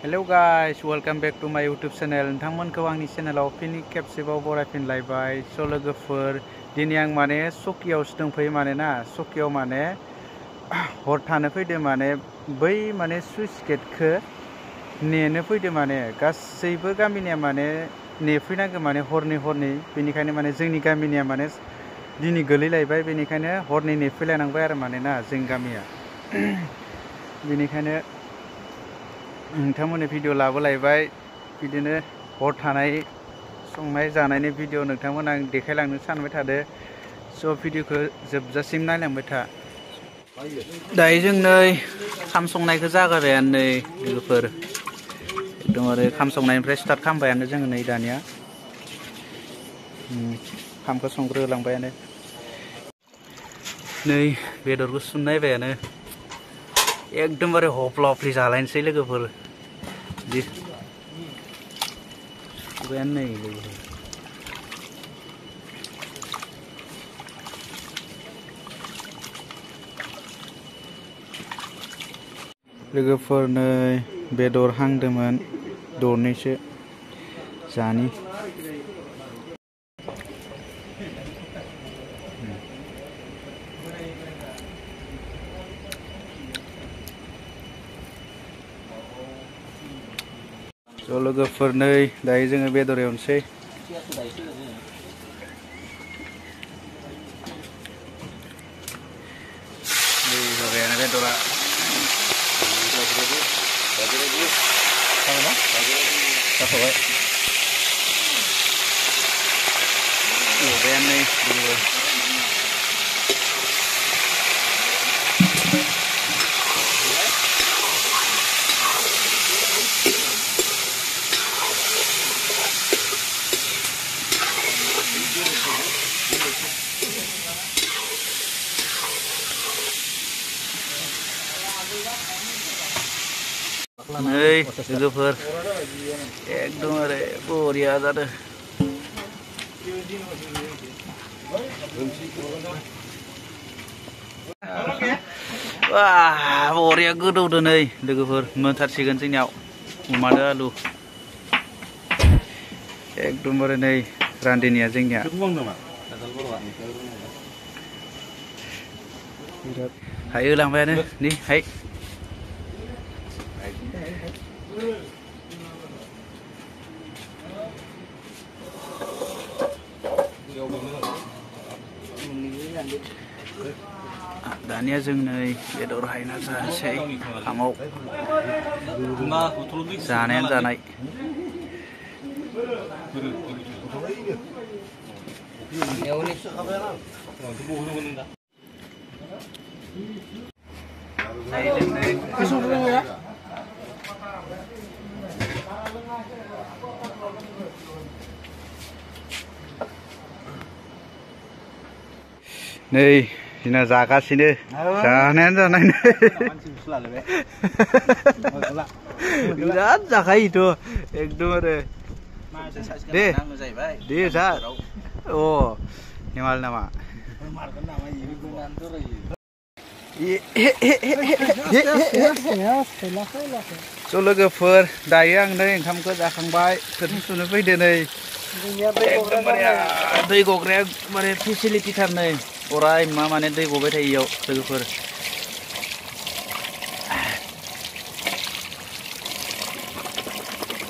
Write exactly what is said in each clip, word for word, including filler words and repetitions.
Hello guys, welcome back to my YouTube channel. नोंथांमोनखौ आंनि चेनेलाव फिन खेबसेबाव बरायफिनलायबाय। स' लोगोफोर दिनै आं माने सकियावसो दंफैयो माने ना सकियाव माने हर थानो फैदो माने बै माने सुइस गेटखौ नेनो फैदो माने गासैबो गामिनिया माने नेफैनांगौ माने हरनै हरनै बेनिखायनो माने जोंनि गामिनिया माने दिनै गोलैलायबाय बेनिखायनो हरनै नेफैलायनांबाय आरो माने ना जोंनि गामिया बेनिखायनो नोंथांमोननि भिडिअ लाबोलायबाय बिदिनो हर थानाय संनाय जानायनि भिडिअ नोंथांमोन आं देखायलांनो सानबाय थादो स' भिडिअखौ जोबजासिम नायलांबाय था दायो जों नै खाम संनायखौ जागायबायानो नै लोगोफोर एकदम आरो खाम संनायनिफ्राय स्टार्ट खालामबायानो जोङो नै दानिया खामखौ संग्रोलांबायानो नै बेदरखौ सुनायबायानो एकदमबारे हफ्ला हफ्लि जालायनोसै लोगोफोर दि सुबायानो नै लोगोफोर लोगोफोर नै बेदर हांदोंमोन दरनैसो जानि ज' लोगोफोर नै दायो जोङो बेदर एवनोसै नै होबायानो बेदरा जाथ'बाय एवबायानो नै नै लोगोफोर एकदमबारे बरिया जादों वाह बरिया गोदौदो नै लोगोफोर मोनथारसिगोन जोंनियाव अमादो आलु एकदमबारे नै रान्दिनिया जोंनिया हाय होलांबायानो नै हाय दानिया जों नै बेदर हायना जानोसै खामाव जानायानो जानाय नै जोंना जागासिनो जानायानो जानाय बिराद जाखायोथ' एकदमबारे दे दे जा अ नेमाल नामा ज' लोगोफोर दायो आं नै ओंखामखौ जाखांबाय थोरसि सुनो फैदो नै दै गग्राया माने फेसिलिटि थार नै अराय मा माने दै गबाय थायो इयाव लोगोफोर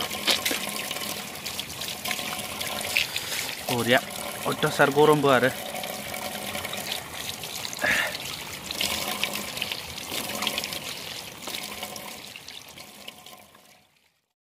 बरिया अयथासार गरमबो आरो